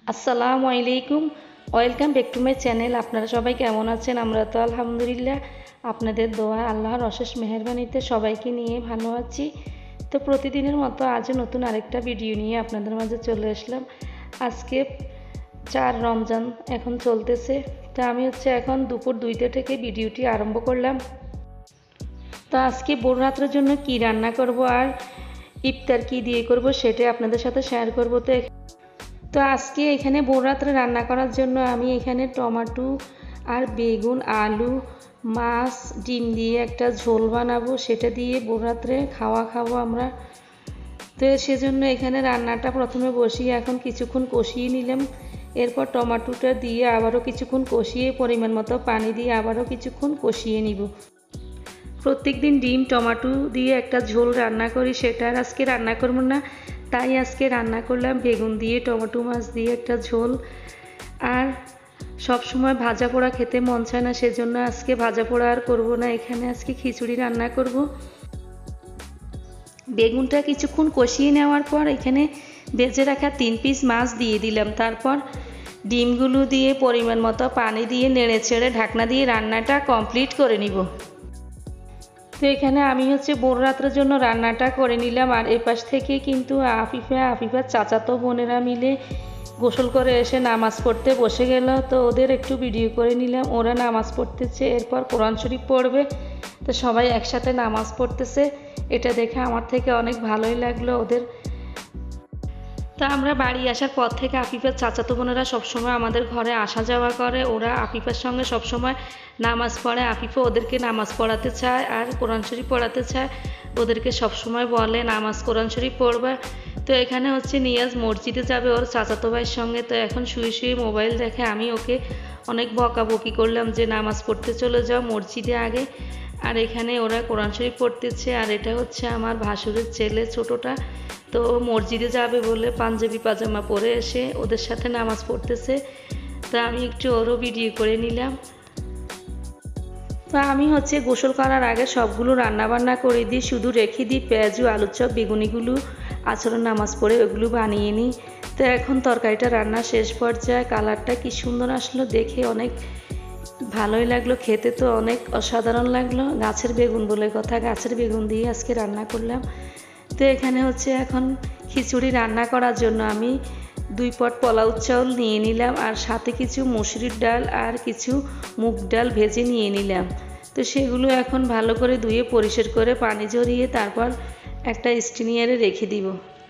আসসালামু আলাইকুম, welcome back to my channel. আপনারা সবাই কেমন আছেন? আমরা তো আলহামদুলিল্লাহ আপনাদের দোয়া আল্লাহর অশেষ মেহেরবানিতে সবাইকে নিয়ে ভালো আছি। তো প্রতিদিনের মতো আজও নতুন আরেকটা ভিডিও নিয়ে আপনাদের মাঝে চলে আসলাম। আজকে 4 রমজান এখন চলতেছে। তো আমি এখন দুপুর 2টা থেকে ভিডিওটি আরম্ভ করলাম। তো আজকে ভোর রাতের জন্য কি রান্না করব আর ইফতার কি দিয়ে করব সেটাই আপনাদের সাথে শেয়ার করব। তো আজকে এখানে ভোর রাত্রে রান্না করার জন্য আমি এখানে টমেটো আর বেগুন, আলু, মাছ, ডিম দিয়ে একটা ঝোল বানাবো, সেটা দিয়ে ভোর রাত্রে খাবো আমরা। তো সেজন্য এখানে রান্নাটা প্রথমে বসিয়ে এখন কিছুক্ষণ কষিয়ে নিলাম। এরপর টমেটোটা দিয়ে আবারও কিছুক্ষণ কষিয়ে পরিমাণ মতো পানি দিয়ে আবারও কিছুক্ষণ কষিয়ে নিব। প্রত্যেকদিন ডিম টমেটো দিয়ে একটা ঝোল রান্না করি, সেটা আর আজকে রান্না করব না। তাই আজকে রান্না করলাম বেগুন দিয়ে টমেটো মাছ দিয়ে একটা ঝোল। আর সব সময় ভাজা পোড়া খেতে মন চায় না, সেজন্য আজকে ভাজা পোড়া আর করব না। এখানে আজকে খিচুড়ি রান্না করব। বেগুনটা কিছুক্ষণ কষিয়ে নেওয়ার পর এখানে ভেজে রাখা 3 পিস মাছ দিয়ে দিলাম। তারপর ডিমগুলো দিয়ে পরিমাণ মতো পানি দিয়ে নেড়ে চেড়ে ঢাকনা দিয়ে রান্নাটা কমপ্লিট করে নিব। তো এখানে আমি ভোর রাত্রের জন্য রান্নাটা করে নিলাম। আর এপাশ থেকে কিন্তু আফিফার চাচাতো বোনেরা মিলে গোসল করে এসে নামাজ পড়তে বসে গেল। তো ওদের একটু ভিডিও করে নিলাম, ওরা নামাজ পড়তেছে, এরপর কোরআন শরীফ পড়বে। তো সবাই একসাথে নামাজ পড়তেছে, এটা দেখে আমার থেকে অনেক ভালোই লাগলো ওদের। তা আমরা বাড়ি আসার পর থেকে আফিফার চাচাতো বোনেরা সবসময় আমাদের ঘরে আসা যাওয়া করে। ওরা আফিফার সঙ্গে সবসময় নামাজ পড়ে। আফিফা ওদেরকে নামাজ পড়াতে চায় আর কোরআন শরীফ পড়াতে চায়। ওদেরকে সবসময় বলে নামাজ কোরআন শরীফ পড়বে। তো এখানে নিয়াজ মসজিদে যাবে ওর চাচাতো ভাইয়ের সঙ্গে। তো এখন শুয়ে শুয়ে মোবাইল দেখে। আমি ওকে অনেক বকাবকি করলাম যে নামাজ পড়তে চলে যাও মসজিদে আগে। আর এখানে ওরা কোরআন শরীফ পড়তেছে। আর এটা আমার ভাসুরের ছেলে ছোটোটা, তো মসজিদে যাবে বলে পাঞ্জাবি পাজামা পরে এসে ওদের সাথে নামাজ পড়তেছে। তা আমি একটু ওরও ভিডিও করে নিলাম। তো আমি গোসল করার আগে সবগুলো রান্নাবান্না করে দিই, শুধু রেখে দিই পেঁয়াজু, আলুর চপ, বেগুনিগুলো আচরণ নামাজ পড়ে ওগুলো বানিয়ে নিই। তো এখন তরকারিটা রান্না শেষ পর্যায়ে। কালারটা কি সুন্দর আসলো, দেখে অনেক ভালোই লাগলো, খেতে তো অনেক অসাধারণ লাগলো। গাছের বেগুন বলে কথা, গাছের বেগুন দিয়ে আজকে রান্না করলাম। তো এখানে এখন খিচুড়ি রান্না করার জন্য আমি 2 পট পোলাও চাউল নিয়ে নিলাম। আর সাথে কিছু মসুরির ডাল আর কিছু মুগ ডাল ভেজে নিয়ে নিলাম। তো সেগুলো এখন ভালো করে ধুয়ে পরিষ্কার করে পানি ঝরিয়ে তারপর একটা স্টিনিয়ারে রেখে দিব।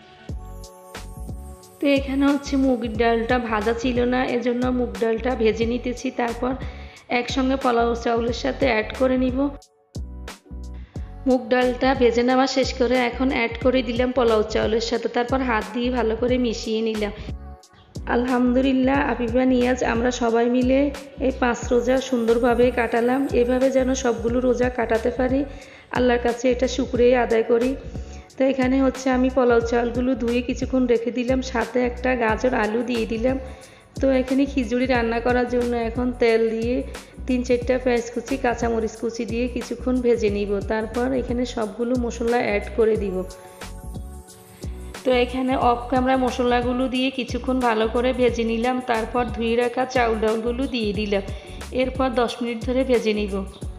তো এখানে মুগের ডালটা ভাজা ছিল না, এজন্য মুগ ডালটা ভেজে নিতেছি। তারপর একসঙ্গে পোলাও চাউলের সাথে অ্যাড করে নিব। মুগ ডালটা ভেজে নেওয়া শেষ করে এখন অ্যাড করে দিলাম পোলাও চাউলের সাথে। তারপর হাত দিয়ে ভালো করে মিশিয়ে নিলাম। আলহামদুলিল্লাহ আফিফা, নিয়াজ আমরা সবাই মিলে এই 5 রোজা সুন্দরভাবে কাটালাম। এভাবে যেন সবগুলো রোজা কাটাতে পারি, আল্লাহর কাছে এটা শুকরিয়া আদায় করি। তো এখানে আমি পোলাও চাউলগুলো ধুয়ে কিছুক্ষণ রেখে দিলাম, সাথে একটা গাজর আলু দিয়ে দিলাম। তো এখানে খিচুড়ি রান্না করার জন্য এখন তেল দিয়ে 3-4টা পেঁয়াজ কুচি, কাঁচামরিচ কুচি দিয়ে কিছুক্ষণ ভেজে নিব। তারপর এখানে সবগুলো মশলা অ্যাড করে দিব। তো এখানে অফ ক্যামেরা মশলাগুলো দিয়ে কিছুক্ষণ ভালো করে ভেজে নিলাম। তারপর ধুয়ে রাখা চাউল ডালগুলো দিয়ে দিলাম। এরপর 10 মিনিট ধরে ভেজে নিব।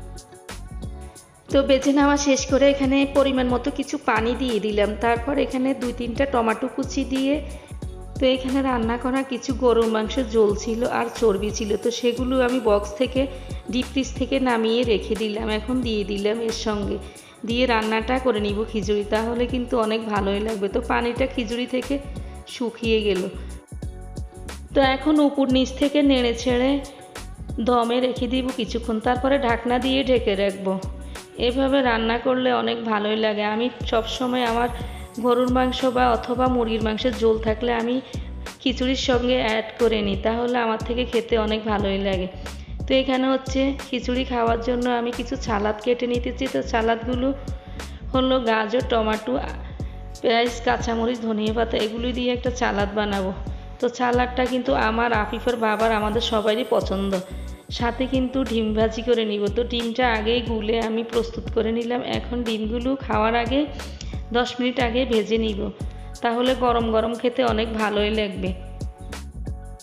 তো ভেজে নেওয়া শেষ করে এখানে পরিমাণ মতো কিছু পানি দিয়ে দিলাম। তারপর এখানে 2-3টা টমেটো কুচি দিয়ে, তো এখানে রান্না করা কিছু গরুর মাংসের ঝোল ছিল আর চর্বি ছিল, তো সেগুলো আমি বক্স থেকে ডিপ ফ্রিজ থেকে নামিয়ে রেখে দিলাম। এখন দিয়ে দিলাম এর সঙ্গে, দিয়ে রান্নাটা করে নিব খিচুড়ি, তাহলে কিন্তু অনেক ভালোই লাগবে। তো পানিটা খিচুড়ি থেকে শুকিয়ে গেল। তো এখন উপর নিচ থেকে নেড়ে ছেড়ে দমে রেখে দিব কিছুক্ষণ, তারপরে ঢাকনা দিয়ে ঢেকে রাখবো। এভাবে রান্না করলে অনেক ভালোই লাগে। আমি সবসময় আমার গরুর মাংস বা অথবা মুরগির মাংসের ঝোল থাকলে আমি খিচুড়ির সঙ্গে অ্যাড করে নিই, তাহলে আমার থেকে খেতে অনেক ভালোই লাগে। তো এখানে খিচুড়ি খাওয়ার জন্য আমি কিছু সালাদ কেটে নিতেছি। তো সালাদগুলো হলো গাজর, টমেটো, পেঁয়াজ, কাঁচামরিচ, ধনিয়া পাতা, এগুলো দিয়ে একটা সালাদ বানাবো। তো সালাদটা কিন্তু আমার, আফিফার বাবার, আমাদের সবারই পছন্দ। সাথে কিন্তু ডিম ভাজি করে নিব। তো ডিমটা আগেই গুলে আমি প্রস্তুত করে নিলাম। এখন ডিমগুলো খাওয়ার আগে 10 মিনিট আগে ভেজে নিব, তাহলে গরম গরম খেতে অনেক ভালোই লাগবে।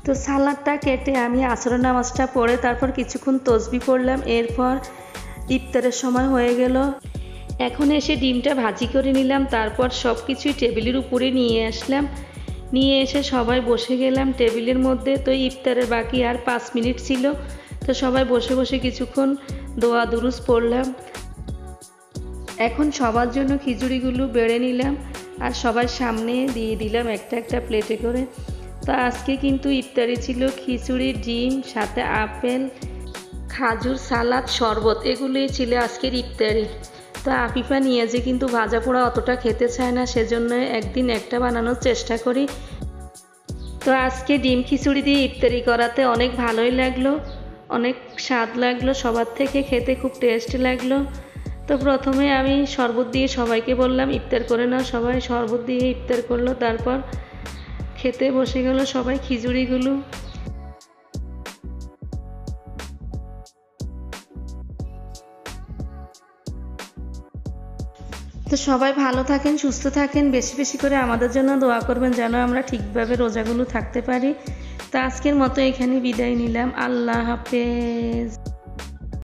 তো সালাদটা কেটে আমি আসরের নামাজটা পড়ে তারপর কিছুক্ষণ তসবিহ পড়লাম। এরপর ইফতারের সময় হয়ে গেল। এখন এসে ডিমটা ভাজি করে নিলাম, তারপর সব কিছুই টেবিলের উপরে নিয়ে আসলাম। নিয়ে এসে সবাই বসে গেলাম টেবিলের মধ্যে। তো ইফতারের বাকি আর 5 মিনিট ছিল, তো সবাই বসে বসে কিছুক্ষণ দোয়া দুরুজ পড়লাম। এখন সবার জন্য খিচুড়িগুলো বেড়ে নিলাম আর সবার সামনে দিয়ে দিলাম একটা একটা প্লেটে করে। তো আজকে কিন্তু ইফতারি ছিল খিচুড়ি, ডিম, সাথে আপেল, খাজুর, সালাদ, শরবত, এগুলোই ছিল আজকের ইফতারি। তো আফিফা নিয়ে যে কিন্তু ভাজা পোড়া অতটা খেতে চায় না, সেজন্য একদিন একটা বানানোর চেষ্টা করি। তো আজকে ডিম খিচুড়ি দিয়ে ইফতারি করাতে অনেক ভালোই লাগলো, অনেক স্বাদ লাগলো, সবার থেকে খেতে খুব টেস্ট লাগলো। তো প্রথমে আমি শরবত দিয়ে সবাইকে বললাম ইফতার করে নাও, সবাই শরবত দিয়ে ইফতার করলো। তারপর খেতে বসে গেল সবাই খিচুড়িগুলো। তো সবাই ভালো থাকেন, সুস্থ থাকেন, বেশি বেশি করে আমাদের জন্য দোয়া করবেন যেন আমরা ঠিকভাবে রোজাগুলো থাকতে পারি। তো আজকের মতো এখানে বিদায় নিলাম। আল্লাহ হাফেজ।